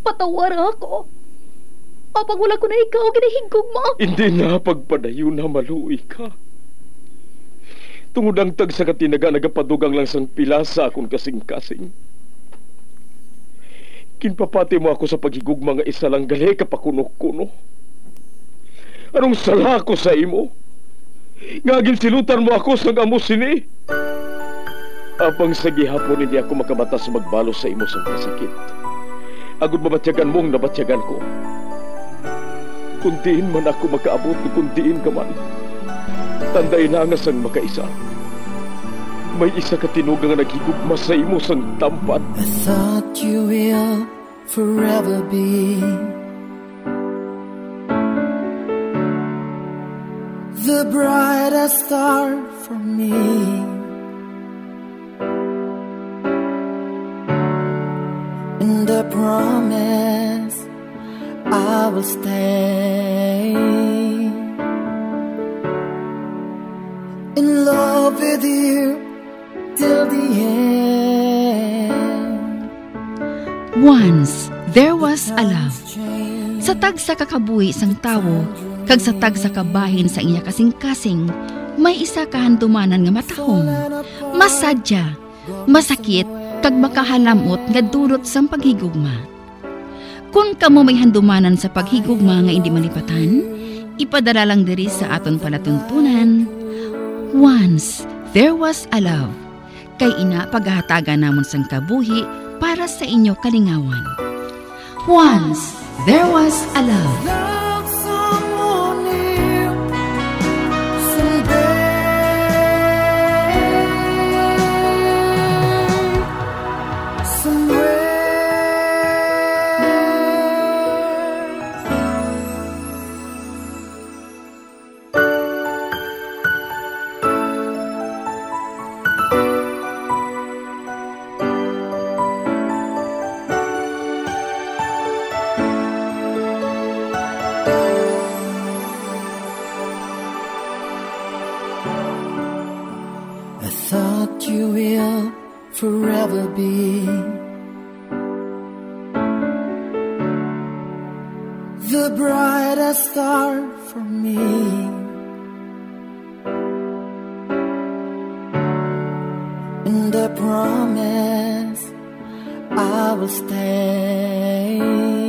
patawar ako. Apang wala ko na ikaw, ginahigog mo. Hindi na pagpadayon na maluoy ka. Tungod ang tag sa katinaga nagapadugang lang sang pilasa akong kasing-kasing. Kinpapati mo ako sa paghigugma nga isa lang gali kapakuno-kuno. Anong sala ko sa imo? Ngagin silutan mo ako sa amo sini. Apang sa gihapon hindi ako makabatas magbalo sa imo sa kasakit. Agud mabatyagan mong nabatyagan ko. Kundiin man ako makaabot, kundiin ka man. Tanday na nga sang makaisa. May isa ka tinugang nga naghigugma sa imo sang tampad. I thought you will forever be the brightest star for me. And I promise I will stay in love with you till the end. Once there was a love. Sa tag sa kakabuhi sang tawo, kag sa tag sa kabahin sa iya kasing-kasing, may isa kahandumanan nga matahong, masadya, masakit, kag makahalamot nga durot sang paghigugma. Kung kamo may handumanan sa paghigugma nga hindi malipatan, ipadala lang diri sa aton palatuntunan. Once there was a love. Kay ina paghahatagan namon sang kabuhi para sa inyo kalingawan. Once there was a love. You will forever be the brightest star for me. And I promise I will stay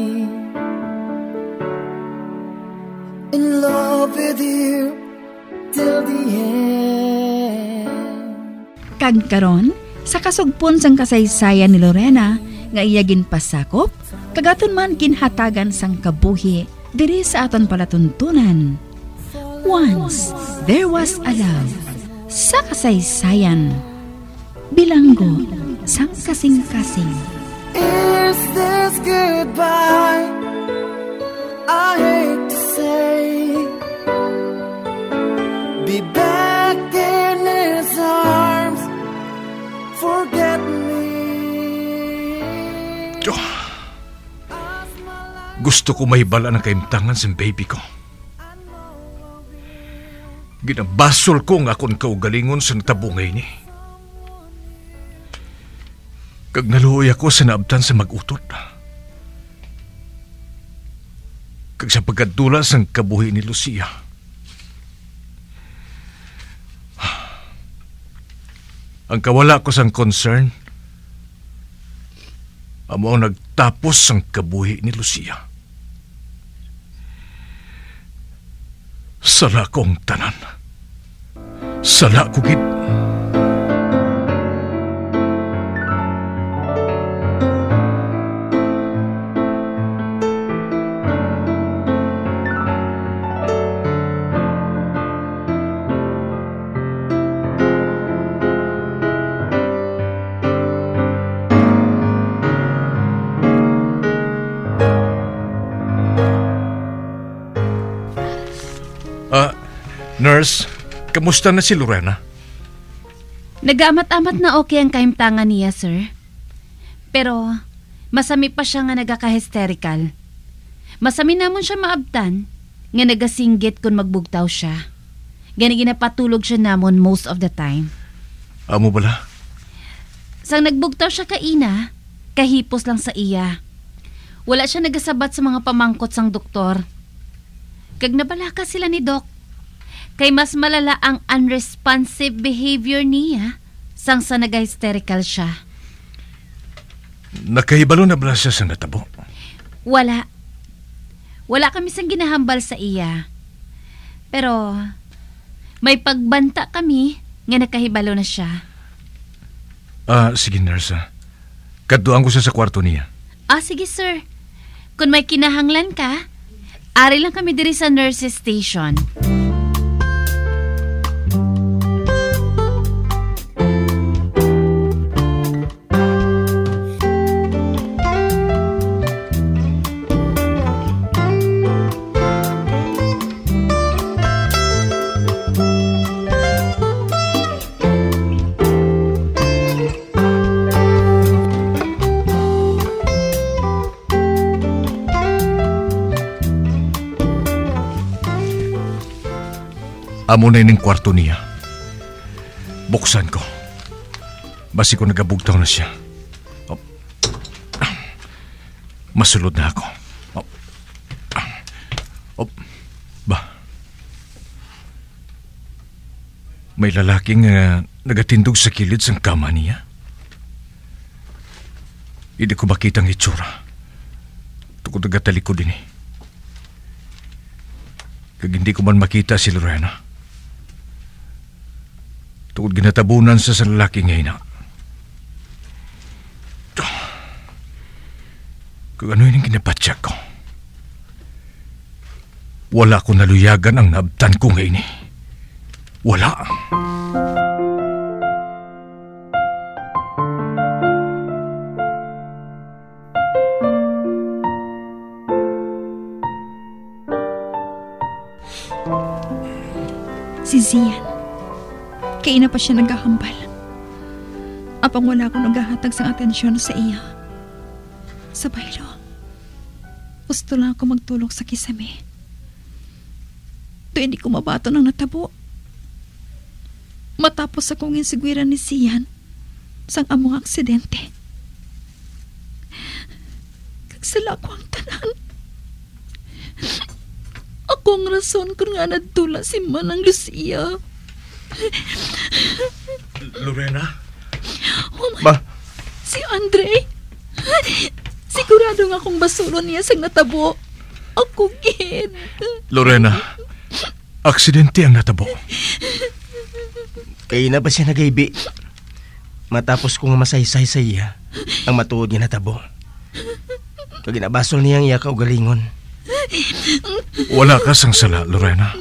in love with you till the end. Kag karon sa kasugpon sang kasaysayan ni Lorena nga iya ginpasakop, kagaton man ginhatagan sang kabuhi diri sa aton palatuntunan. Once there was a love. Sa kasaysayan, bilanggo sang kasing-kasing. Is this goodbye? I hate to say, be back in his arms. Forget me. Gusto ko mahibala ng kaimtangan sa baby ko. Ginabasol ko nga akong kaugalingon sa natabungay ni. Kag naluoy ako sa naabtan sa mag-utot. Kag sa pagkadula sang kabuhi ni Lucia. Ang kawala ko sang concern, amo ang nagtapos sang kabuhi ni Lucia. Sala kong tanan. Sala ko gid. Nurse, kamusta na si Lorena? Nag-amat-amat na okay ang kaimtangan niya, sir. Pero, masami pa siya nga nagaka-hysterical. Masami namon siya maabtan, nga nagasinggit kung magbugtaw siya. Gani ginapatulog siya namon most of the time. Amo bala? Sang nagbugtaw siya kaina, kahipos lang sa iya. Wala siya nagasabat sa mga pamangkot sang doktor. Kag nabalaka sila ni Doc. Kay mas malala ang unresponsive behavior niya sang sa naga-hysterical siya. Nakahibalo na ba siya sa natabo? Wala. Wala kami sang ginahambal sa iya. Pero may pagbanta kami nga nakahibalo na siya. Sige nurse. Kaduan ko siya sa kwarto niya. Sige sir. Kung may kinahanglan ka, ari lang kami diri sa nurses station. Amo na yung kwarto niya. Buksan ko. Basi ko nagabugtaw na siya. Masulod na ako. Ba? May lalaking nagatindog sa kilid sang kama niya. Hindi ko makita ang itsura. Tukod nagatalikod din eh. Kag hindi ko man makita si Lorena. Tukod ginatabunan sa lalaki ngayon na. Kung ano yun ang kinapatsak ko. Wala ko naluyagan ang naabtan ko ngayon eh. Wala. Si Zian. Kaya na pa siya naghahambal. Apang wala akong naghahatag sa atensyon sa iya. Sa baylo, gusto lang ako magtulong sa kisame. Doon hindi ko mabato ng natabo. Matapos akong insigwiran ni Zian sang among aksidente. Kagsala ko ang tanan. Ako ang rason kung nga nadula si Manang Lucia. Lorena? Ba? Si Andre? Sigurado nga akong basulon niya sang natabo. Ako gid. Lorena, aksidente ang natabo. Kaya na ba siya nagaibi? Matapos kong masaysay sa iya, ang matuod niya natabo. Kag ginabasol niyang iya kaugalingon. Wala ka sang sala, Lorena.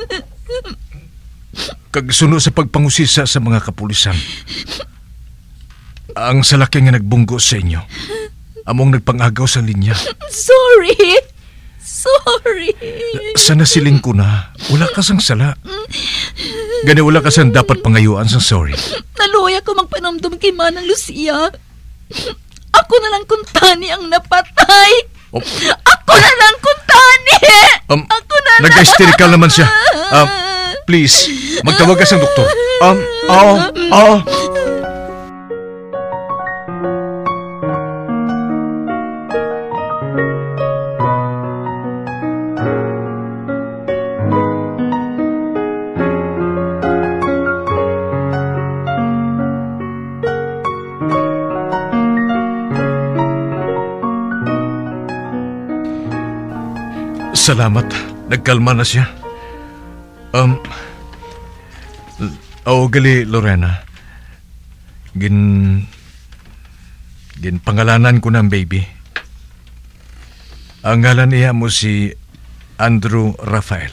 Kag suno sa pagpangusisa sa mga kapulisan. Ang salaki nga nagbunggo sa inyo, among nagpangagaw sa linya. Sorry! Sana siling ko na, wala ka sang sala. Gani wala ka sang dapat pangayuan sang sorry. Naluya ko magpanamdum kay Manang Lucia. Ako na lang kung tani ang napatay. Ako na lang kung tani! Ako na lang! Nag-hysterical naman siya. Please, magtawag ka sa doktor. Oo. Salamat, nagkalma na siya. Gali, Lorena. Pangalanan ko ng baby. Ang ngalan niya mo si Andrew Rafael.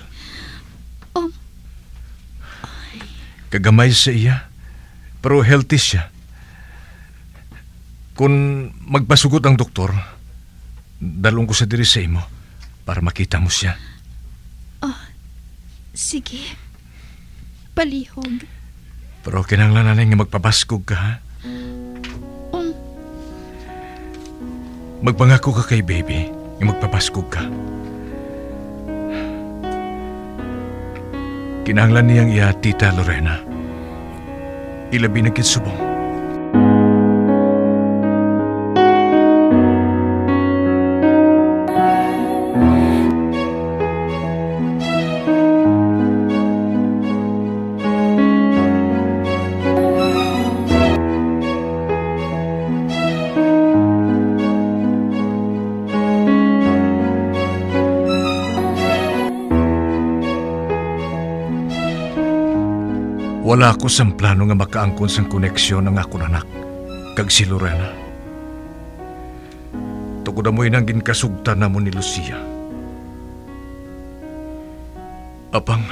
Kagamay sa iya, pero healthy siya. Kung magpasugot ang doktor, dalong ko sa diri sa imo para makita mo siya. Sige. Palihog. Pero kinanglan na nga magpabaskog ka, ha? Magpangako ka kay baby nga magpabaskog ka. Kinanglan niyang iya, Tita Lorena. Ilabi na kitsubong. Wala ako sa plano nga makaangkon sang koneksyon ng akong anak kag si Lorena. Tugod mo inang ginkasugtan na mo ni Lucia. Apang,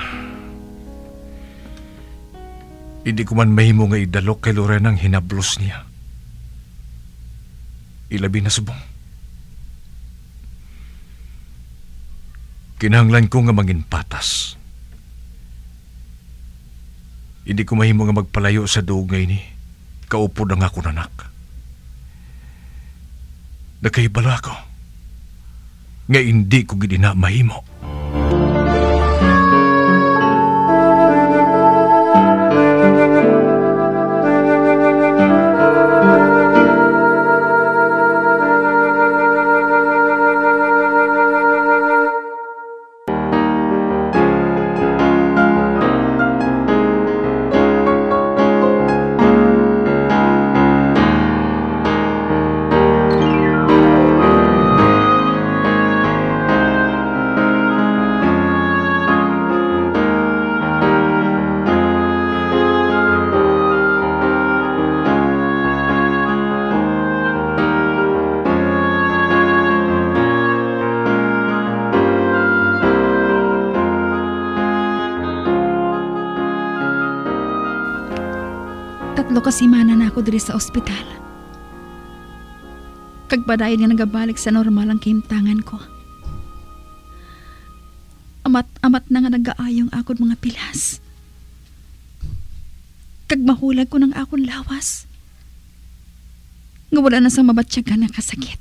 hindi ko man mahimo nga idalok kay Lorena ang hinablos niya. Ilabi na subong. Kinahanglan ko nga mangin patas. Hindi ko mahimo nga magpalayo sa dugay ni kaupod ang akong anak. Nakaibala ako nga hindi ko gid na mahimo. Tatlo kasi mana na ako diri sa ospital. Kagpadayon nga nagabalik sa normal ang kahimtangan ko. Amat na nga nagaayong akon mga pilas. Kagmahulag ko ng akon lawas. Nga wala na sang mabatsyagan nga kasakit.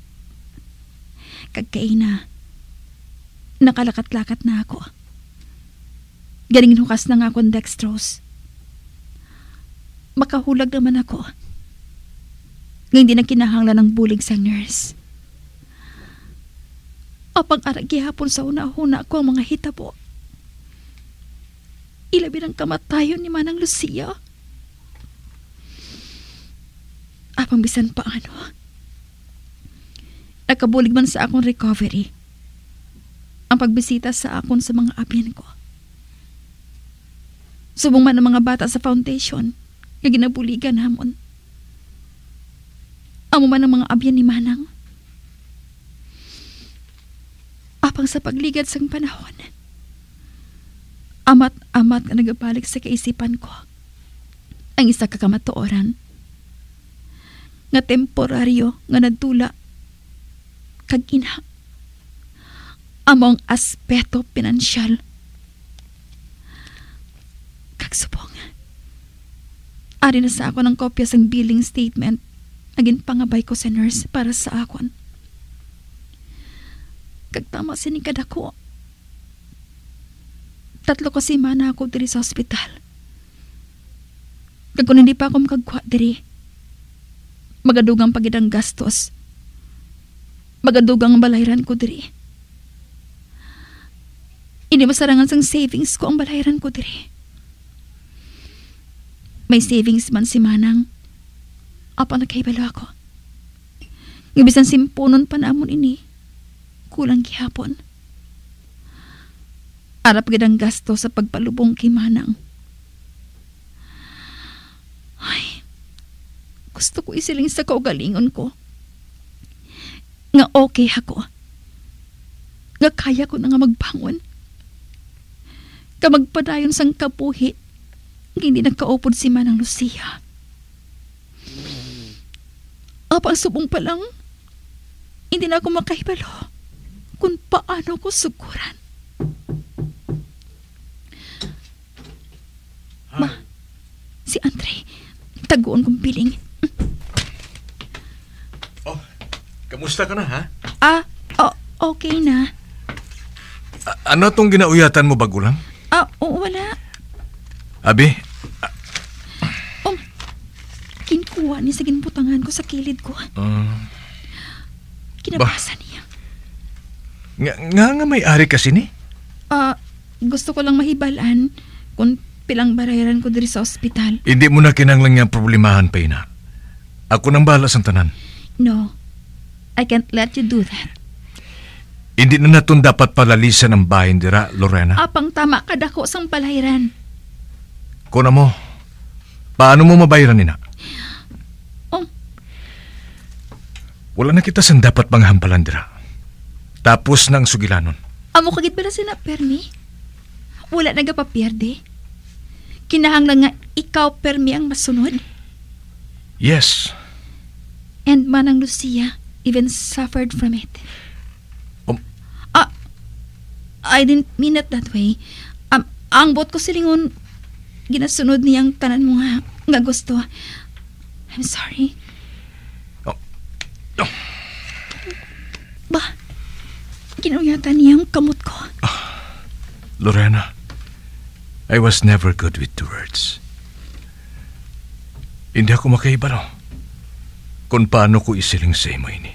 Kagkaina, nakalakat-lakat na ako. Galing hukas na nga akong dextrose. Makahulag naman ako. Ngayon di na kinahanglan ng bulig sa nurse. Apang aragi hapon sa una-una ko ang mga hitabo. Ilabi ng kamatayon ni Manang Lucia. Apang bisan pa ano. Nakabulig man sa akong recovery. Ang pagbisita sa akon sa mga abyan ko. Subong man ang mga bata sa foundation nga ginabuligan hamon. Amo man ang mga abyan ni Manang. Apang sa pagligad sang panahon, amat nga nagabalik sa kaisipan ko ang isa ka kamatuoran nga temporaryo nga nadula kag ina among aspeto pinansyal kag subong. Ari na sa ako ng kopya sang billing statement agin pangabay ko sa nurse para sa akon. Kagtama sinikad ako. Tatlo kasi mana ako diri sa ospital. Kag kung hindi pa ako makagwa diri, magadugang pagidang gastos. Magadugang balayran ko diri. Hindi masarangan sang savings ko ang balayran ko diri. May savings man si Manang. Apa nagkaibalo ako. Ngabisan simpunon pa naamon ini. Kulang gihapon. Arap gid ang gasto sa pagpalubong kay Manang. Ay, gusto ko isiling sa kaugalingon ko. Nga okay ako. Nga kaya ko na nga magbangon. Kamagpadayon sang kapuhi. Hindi nagkaupod si Manang Lucia. Apa subong pa lang, hindi na ako makahibalo kung paano ko suguran. Si Andre, taguon kong piling. Oh, kamusta ka na, ha? Okay na. Ano tong ginauyatan mo bago lang? Wala. Abi? Kinkuha ni sa ginbutangan ko sa kilid ko. Kinabasa niya. Nga may-ari kasi ni? Gusto ko lang mahibalan kung pilang barayaran ko diri sa ospital. Hindi mo na kinanglang nga problemahan pa ina. Ako nang bahala sa tanan. No, I can't let you do that. Hindi na naton dapat palalisan ang bahin dira, Lorena. Apang tama kadako sang palahiran. Kuna mo, paano mo mabayaran nina? Oh. Wala na kita sang dapat manghampalan dira. Tapos na ang sugilanon. Amo kagit pala sila, permi? Wala nagapapiyerde. Kinahanglan nga ikaw, permi, ang masunod. Yes. And Manang Lucia even suffered from it. I didn't mean it that way. Ang bot ko silingon, ginasunod niyang tanan mo nga gusto. I'm sorry. Ba, ginuyatan niyang kamot ko. Lorena, I was never good with the words. Hindi ako makaibalo kung paano ko isiling sa imo ini.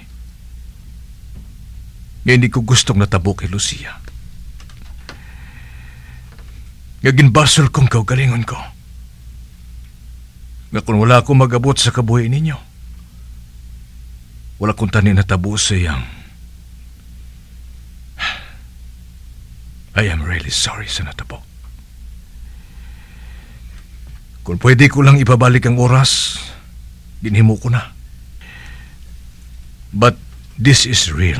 Hindi ko gustong natabo kay Lucia. Nga ginbasol kong kaugalingon ko. Nga kung wala akong mag-abot sa kabuhay ninyo, wala kong tani natabo sa iyang. I am really sorry sa natabo. Kung pwede ko lang ibabalik ang oras, ginhimo ko na. But this is real.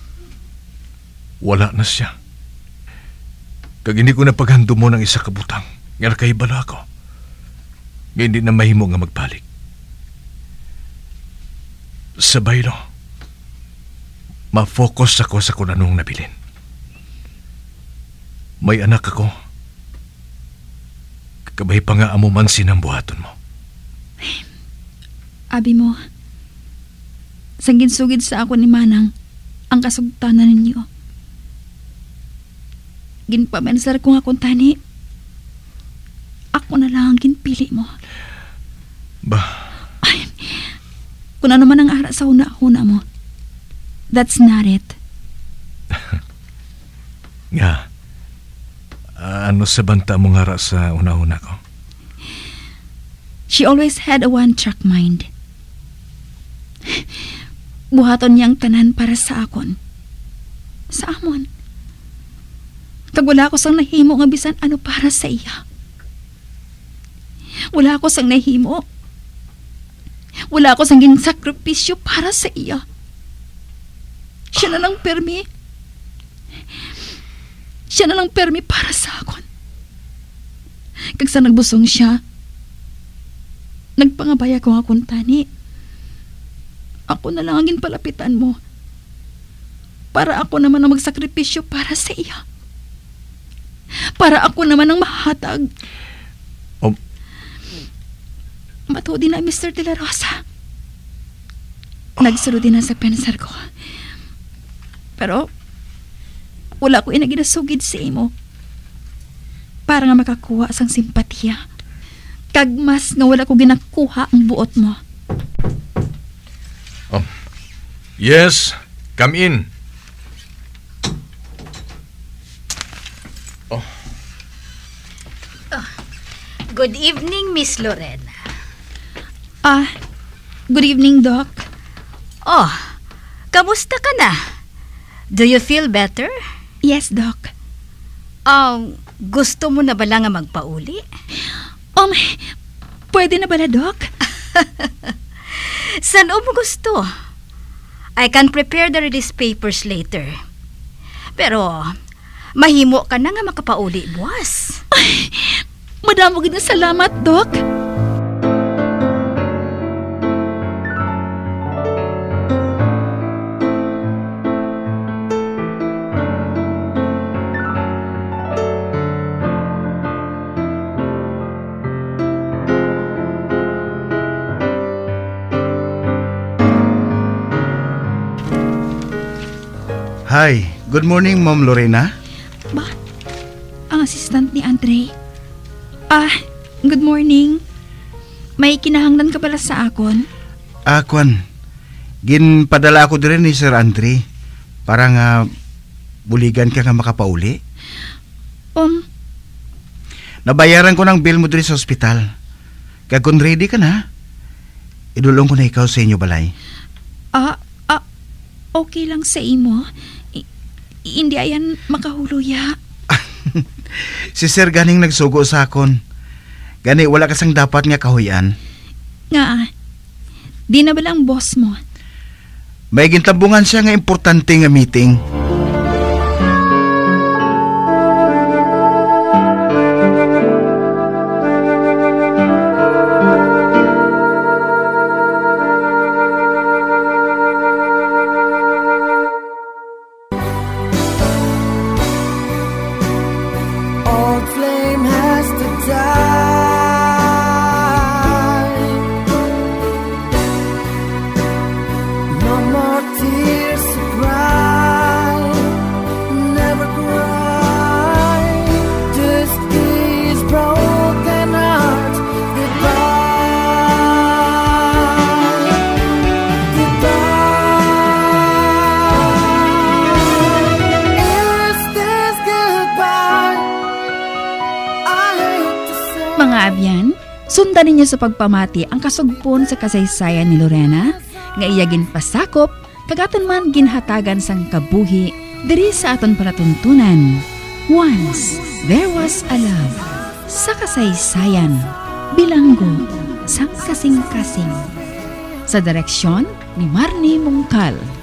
Wala na siya. Kag hindi ko na paghando mo ng isa kabutang, nga nakaibala ko. Hindi na mahimo nga magbalik. Sa baylo, ma-focus ako sa kung anong nabilin. May anak ako. Kabay pa nga amo man sinambuhaton mo. Abi mo, sanggin-sugid sa ako ni Manang ang kasugtanan ninyo. Ginpamensar ko nga kung tani, ako na lang ang ginpili mo. Ba? Ay, kung ano man ang ara sa una-una mo, that's not it. Nga, ano sa banta mong hara sa una-una ko? She always had a one-track mind. Buhaton niyang tanan para sa akon. Sa amon. Kag wala ko sang nahimo nga bisan ano para sa iya. Wala ko sang nahimo. Wala ko sang ginsakripisyo para sa iya. Siya na lang permi. Siya na lang permi para sa akon. Kag sa nagbusong siya, nagpangabaya ko nga kung tani. Ako na lang ang ginpalapitan mo. Para ako naman ang magsakripisyo para sa iya. Para ako naman ang mahatag. Matuod din na Mr. De La Rosa. Nagsuro din na sa pensar ko. Pero wala ko inaginasugid sa imo. Para nga makakuha sang simpatiya. Kag mas nga wala ko ginakuha ang buot mo. Yes, come in. Good evening, Miss Lorena. Good evening, Doc. Oh, kamusta ka na? Do you feel better? Yes, Doc. Gusto mo na ba lang nga magpauli? Pwede na ba na, Doc? Saan mo gusto? I can prepare the release papers later. Pero, mahimo ka na nga makapauli, buwas. Madamo gid na salamat, Doc. Hi, good morning, Ma'am Lorena. Ba? Ang assistant ni Andre. Good morning. May kinahanglan ka pala sa akon? Kwan. Ginpadala ako din ni Sir Andre. Para nga buligan ka nga makapauli. Nabayaran ko ng bill mo din sa ospital. Kaya kung ready ka na, idulong ko na ikaw sa inyo balay. Okay lang sa imo. Hindi ayan makahuluya. Si Sir ganing nagsugo sa akon. Gani wala kasang dapat nga kahuyan. Nga, di na balang boss mo? May gintabungan siya nga importante nga meeting. Mga abyan, sundan ninyo sa pagpamati ang kasugpon sa kasaysayan ni Lorena, nga iyagin pasakop, kagaton man ginhatagan sang kabuhi, diri sa aton palatuntunan. Once, there was a love. Sa kasaysayan, bilanggo, sang kasing-kasing. Sa direksyon ni Marnie Mongcal.